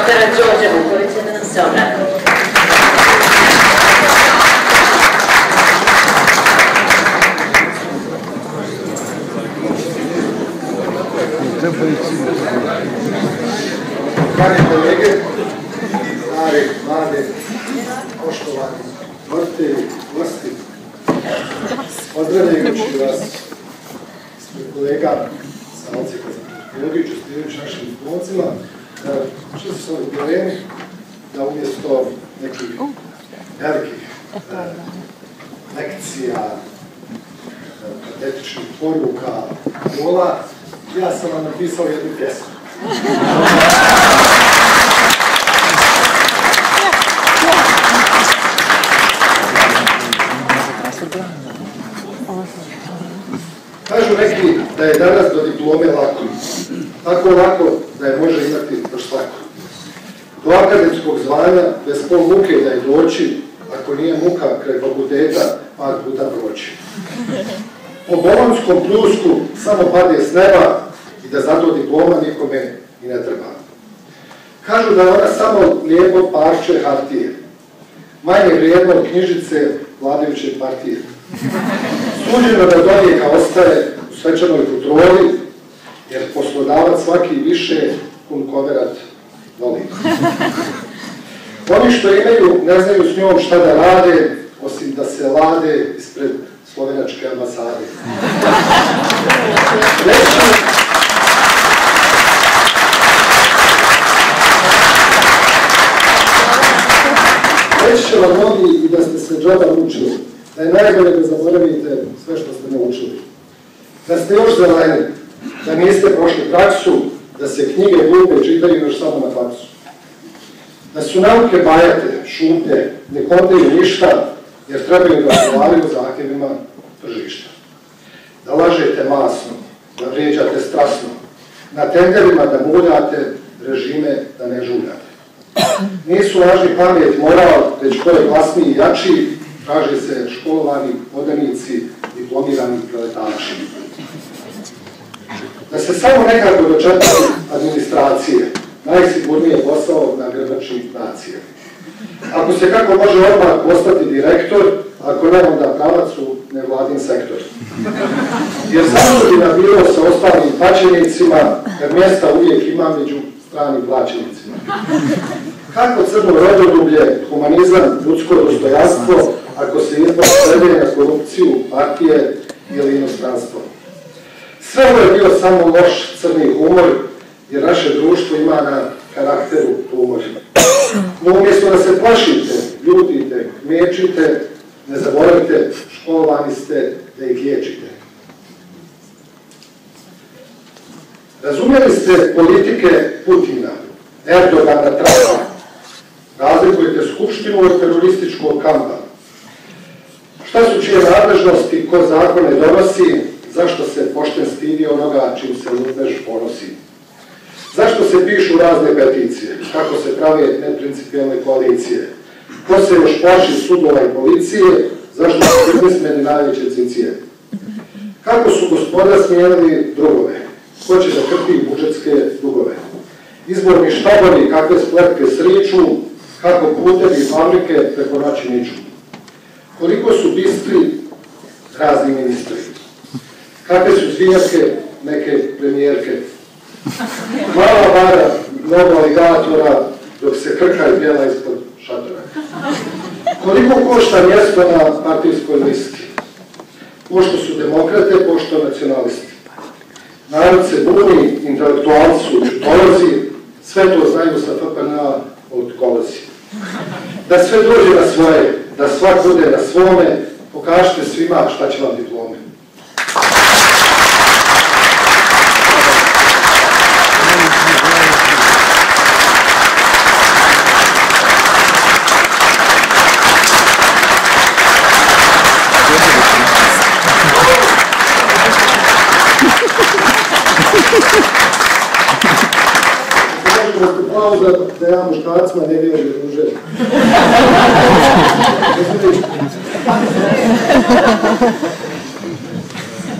doktora Đorđa Vukovića da nam se obrati. Dragi kolege, stari, mlade, poštovani roditelji, gosti, pozdravljajući vas ispred kolega sa Odsjeka za tehnologiju, čestivajući našim diplomcima, čisto sam uvjereni da umjesto nekih velikih lekcija, patetičnih poruka, gola, ja sam vam napisao jednu pjesmu. Kažu neki da je danas do diplome lako. Tako lako da je može imati još svako. Do akademskog zvanja bez pol muke da je doći, ako nije muka kraj fakulteta, par puta proći. Po bolonskom pljusku samo padne s neba i da zato diploma nikome i ne treba. Kažu da je ona samo lijepo parče hartije, manje vrijedno od knjižice vladajuće partije. Suđeno da do vijeka ostaje u svečanoj kontroli, jer poslodavac svaki više pun koverat voli. Oni što imaju ne znaju s njom šta da rade, osim da se lade ispred slovenačke ambasade. Reći će vam mnogi i da ste se džaba učili, da je najbolje da zaboravite sve što ste naučili. Da ste još zeleni, da niste prošli praksu, da se knjige glupe čitaju još samo na faksu. Da su nauke bajate, šuplje, ne kontaju ništa, jer trebaju da odgovaraju zahtjevima tržišta. Da lažete masno, da vrijeđate strasno, na tenderima da muljate, režime da ne žuljate. Nisu važni pamet, moral, već ko je glasniji i jači, traže se školovani, podanici, diplomirani preletači. Da se samo nekako dočepaju administracije, najsigurnije posao na grbači nacije. Ako se kako može odmah postati direktor, ako ne onda pravac u nevladin sektor. Jer zašto bi nam bilo sa ostalim plaćenicima, kad mjesta uvijek ima među stranim plaćenicima. Kako crno rodoljublje, humanizam, ljudsko dostojanstvo, ako se izbor svede na korupciju, partije ili inostranstvo. Sve ovo je bio samo loš crni humor, jer naše društvo ima na karakteru humor. No umjesto da se plašite, ljutite, kmečite, ne zaboravite, školovani ste da ih liječite. Razumjeli ste politike Putina, Erdogana, Trumpa. Razlikujete skupštinu od terorističkog kampa. Šta su čije nadležnosti, ko zakone donosi, zašto se pošten stidi onoga čim se lupež ponosi? Zašto se pišu razne peticije, kako se prave neprincipijalne koalicije? Ko se još plaši sudova i policije, zašto su biznismeni najveće cicije? Kako su gospoda smijenili drugove? Ko će da krpi budžetske dugove? Izborni štabovi, kakve spletke sriču, kako putevi i fabrike preko noći niču. Koliko su bistri razni ministri? Kakve su zvijake neke premijerke? Mala vara, mnogo aligatora, dok se krka i bijela ispod šatora. Koliko košta mjesto na partijskoj listi? Pošto su demokrate, pošto nacionalisti. Narod se buni, intelektualci su čutolozi, sve to znaju sa FPN-a od kolozi. Da sve dođe na svoje, da svak bude na svome, pokažite svima šta će vam diplome. Da ja muškarcima ne vjerujem druže.